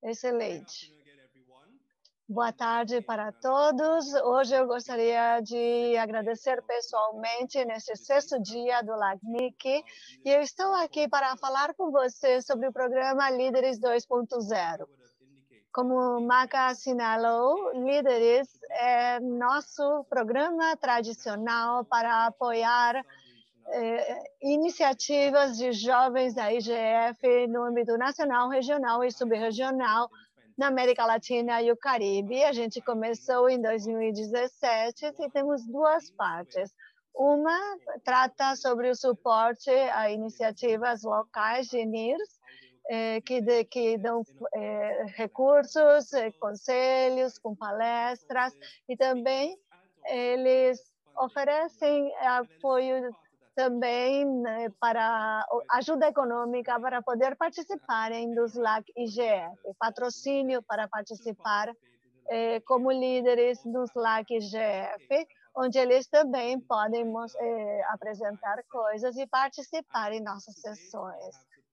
Excelente. Boa tarde para todos. Hoje eu gostaria de agradecer pessoalmente nesse sexto dia do LACNIC e eu estou aqui para falar com você sobre o programa Líderes 2.0. Como Maca assinalou, Líderes é nosso programa tradicional para apoiar iniciativas de jovens da IGF no âmbito nacional, regional e subregional na América Latina e o Caribe. A gente começou em 2017 e temos duas partes. Uma trata sobre o suporte a iniciativas locais de NIRS, que dão recursos, conselhos, com palestras, e também eles oferecem apoio também, né, para ajuda econômica para poder participarem dos LAC IGF, patrocínio para participar como líderes dos LAC IGF, onde eles também podem apresentar coisas e participar em nossas sessões.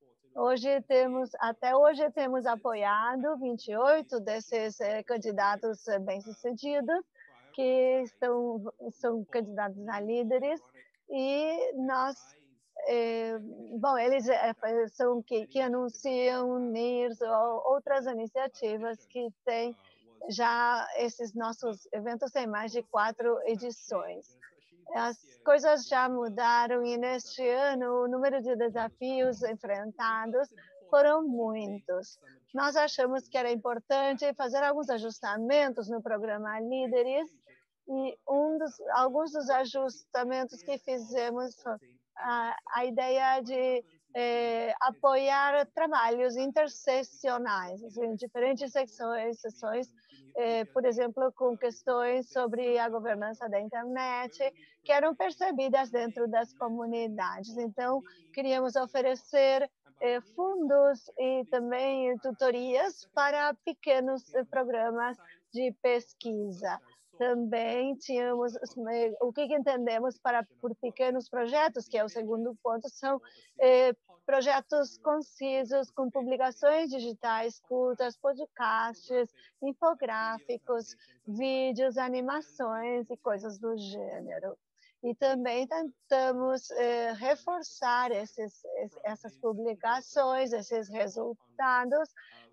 Até hoje temos apoiado 28 desses candidatos bem-sucedidos, que são candidatos a líderes, e nós, eles são que anunciam NIRS ou outras iniciativas que têm já esses nossos eventos têm mais de 4 edições. As coisas já mudaram e neste ano o número de desafios enfrentados foram muitos. Nós achamos que era importante fazer alguns ajustamentos no programa Líderes e alguns dos ajustamentos que fizemos foi a ideia de apoiar trabalhos interseccionais, em diferentes sessões, por exemplo, com questões sobre a governança da internet, que eram percebidas dentro das comunidades. Então, queríamos oferecer fundos e também tutorias para pequenos programas de pesquisa. Também tínhamos o que entendemos por pequenos projetos, que é o segundo ponto, são projetos concisos, com publicações digitais curtas, podcasts, infográficos, vídeos, animações e coisas do gênero. E também tentamos reforçar essas publicações, esses resultados,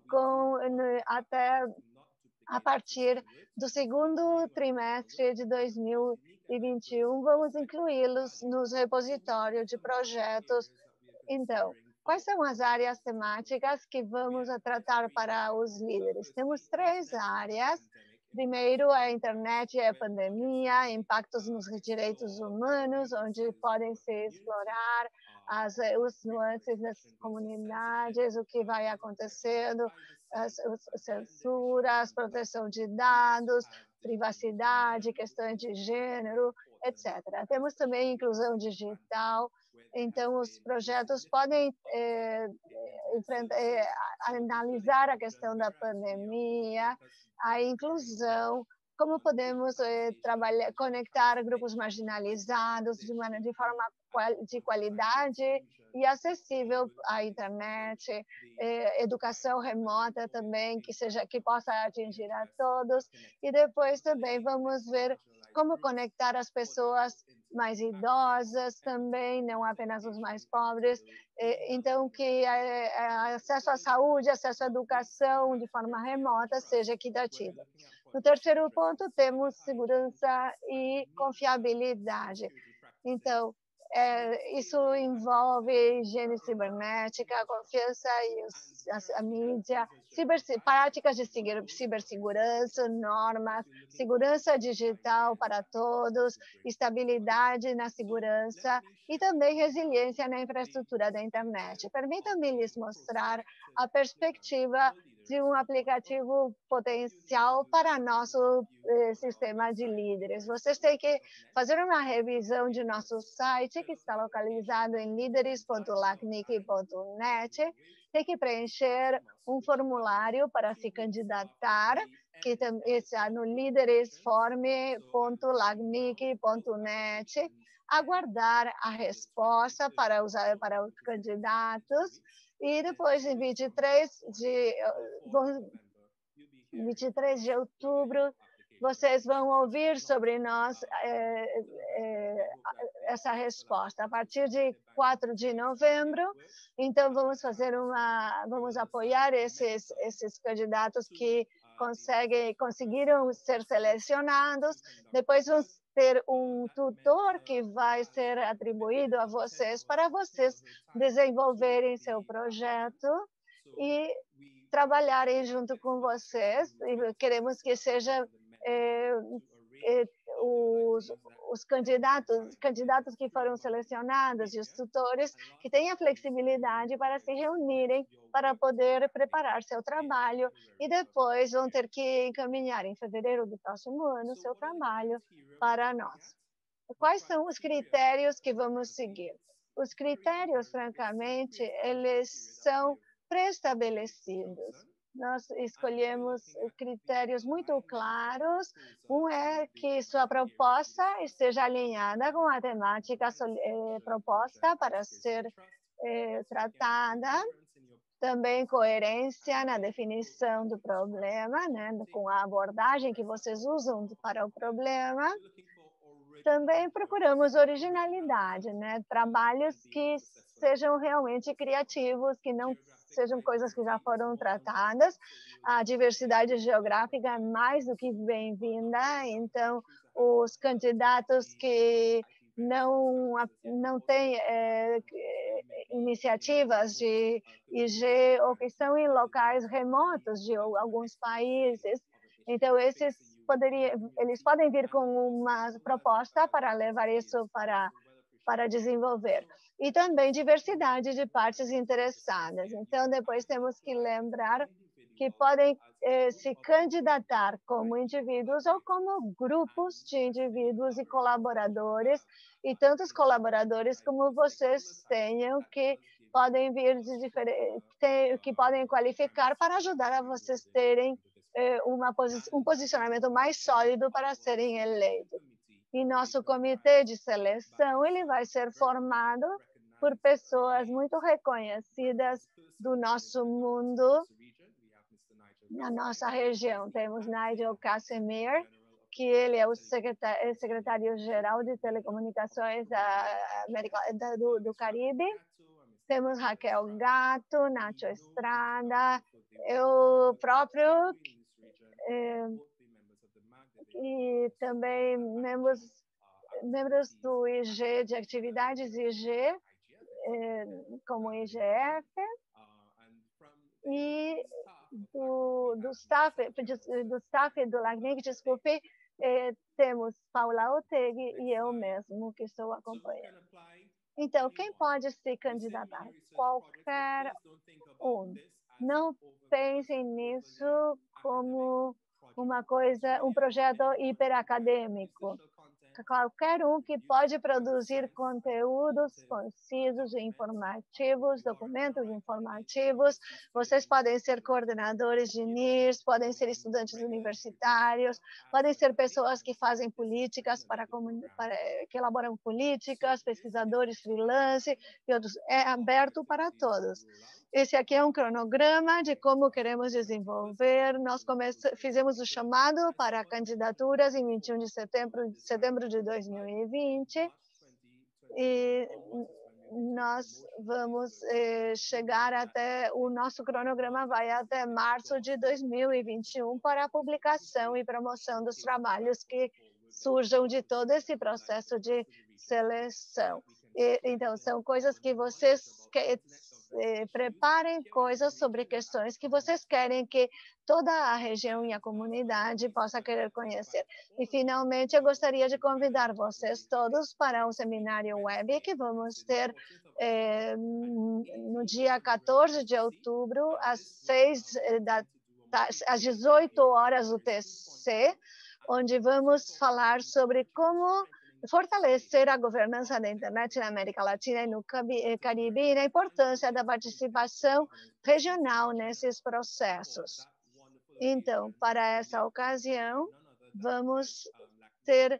até a partir do segundo trimestre de 2021, vamos incluí-los nos repositórios de projetos. Então, quais são as áreas temáticas que vamos tratar para os líderes? Temos 3 áreas. Primeiro, a internet e a pandemia, impactos nos direitos humanos, onde podem se explorar os nuances das comunidades, o que vai acontecendo, as censuras, proteção de dados, privacidade, questões de gênero, etc. Temos também inclusão digital. Então, os projetos podem analisar a questão da pandemia, a inclusão, como podemos conectar grupos marginalizados de forma de qualidade e acessível à internet, educação remota também, que possa atingir a todos. E depois também vamos ver como conectar as pessoas mais idosas também, não apenas os mais pobres. Então, que acesso à saúde, acesso à educação de forma remota seja equitativo. No terceiro ponto, temos segurança e confiabilidade. Então, isso envolve higiene cibernética, confiança e a mídia, práticas de cibersegurança, normas, segurança digital para todos, estabilidade na segurança e também resiliência na infraestrutura da internet. Permitam-me lhes mostrar a perspectiva de um aplicativo potencial para nosso sistema de líderes. Vocês têm que fazer uma revisão de nosso site, que está localizado em líderes.lacnic.net. Tem que preencher um formulário para se candidatar, que está no líderesforme.lacnic.net. Aguardar a resposta para os candidatos E depois, em 23 de outubro, vocês vão ouvir sobre nós essa resposta. A partir de 4 de novembro, então vamos apoiar esses candidatos que conseguiram ser selecionados. Depois vamos ter um tutor que vai ser atribuído a vocês para vocês desenvolverem seu projeto e trabalharem junto com vocês. E queremos que seja os candidatos que foram selecionados e os tutores que tenham flexibilidade para se reunirem para poder preparar seu trabalho e depois vão ter que encaminhar em fevereiro do próximo ano seu trabalho para nós. Quais são os critérios que vamos seguir? Os critérios, francamente, eles são pré-estabelecidos. Nós escolhemos critérios muito claros. Um é que sua proposta esteja alinhada com a temática proposta para ser tratada. Também coerência na definição do problema, né, com a abordagem que vocês usam para o problema. Também procuramos originalidade, né, trabalhos que sejam realmente criativos, que não sejam coisas que já foram tratadas. A diversidade geográfica é mais do que bem-vinda, então os candidatos que não têm iniciativas de IG ou que estão em locais remotos de alguns países, então eles podem vir com uma proposta para levar isso para desenvolver. E também diversidade de partes interessadas. Então, depois temos que lembrar que podem se candidatar como indivíduos ou como grupos de indivíduos e colaboradores, e tantos colaboradores como vocês tenham que podem vir que podem qualificar para ajudar a vocês terem um posicionamento mais sólido para serem eleitos. E nosso comitê de seleção ele vai ser formado por pessoas muito reconhecidas do nosso mundo. Na nossa região temos Nigel Casimir, que ele é o secretário-geral de telecomunicações da América do Caribe. Temos Raquel Gato, Nacho Estrada, eu próprio, e também membros do IG, de atividades IG, como IGF, e do staff do LACNIC, desculpe, temos Paula Otegui e eu mesmo, que estou acompanhando. Então, quem pode se candidatar? Qualquer um. Não pensem nisso como um projeto hiperacadêmico. Qualquer um que pode produzir conteúdos concisos e informativos, documentos informativos. Vocês podem ser coordenadores de NIRS, podem ser estudantes universitários, podem ser pessoas que fazem políticas, que elaboram políticas, pesquisadores freelance, e outros. É aberto para todos. Esse aqui é um cronograma de como queremos desenvolver. Nós fizemos o chamado para candidaturas em 21 de setembro de 2020 e nós vamos chegar até, o nosso cronograma vai até março de 2021 para a publicação e promoção dos trabalhos que surjam de todo esse processo de seleção. Então, são coisas que vocês preparem coisas sobre questões que vocês querem que toda a região e a comunidade possa querer conhecer. E, finalmente, eu gostaria de convidar vocês todos para um seminário web que vamos ter no dia 14 de outubro, às 18 horas UTC, onde vamos falar sobre como fortalecer a governança da internet na América Latina e no Caribe e a importância da participação regional nesses processos. Então, para essa ocasião, vamos ter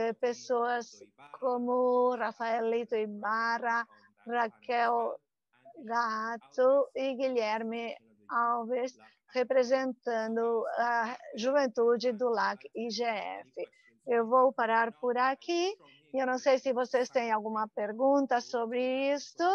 pessoas como Rafael Leito Ibarra, Raquel Gato e Guilherme Alves, representando a juventude do LAC IGF. Eu vou parar por aqui. Eu não sei se vocês têm alguma pergunta sobre isto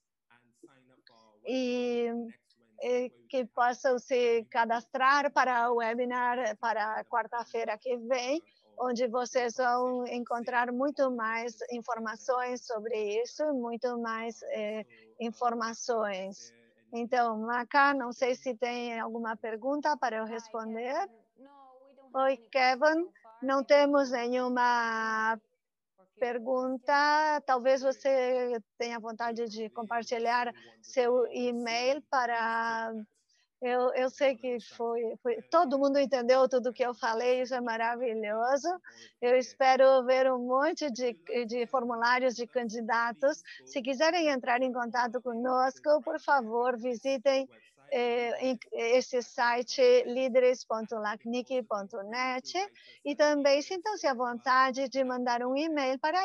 e que possam se cadastrar para o webinar para quarta-feira que vem, onde vocês vão encontrar muito mais informações sobre isso, muito mais informações. Então, Maca, não sei se tem alguma pergunta para eu responder. Oi, Kevin, não temos nenhuma pergunta. Talvez você tenha vontade de compartilhar seu e-mail para eu sei que todo mundo entendeu tudo que eu falei, isso é maravilhoso. Eu espero ver um monte de formulários de candidatos. Se quiserem entrar em contato conosco, por favor, visitem esse site líderes.lacnic.net e também sintam-se à vontade de mandar um e-mail para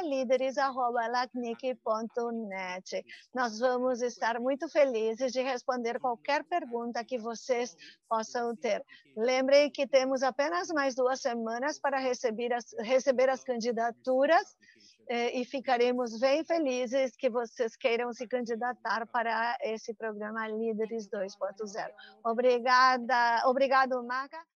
líderes@lacnic.net. Nós vamos estar muito felizes de responder qualquer pergunta que vocês possam ter. Lembrem que temos apenas mais 2 semanas para receber as candidaturas e ficaremos bem felizes que vocês queiram se candidatar para esse programa Líderes 2.0. Obrigado, Maca.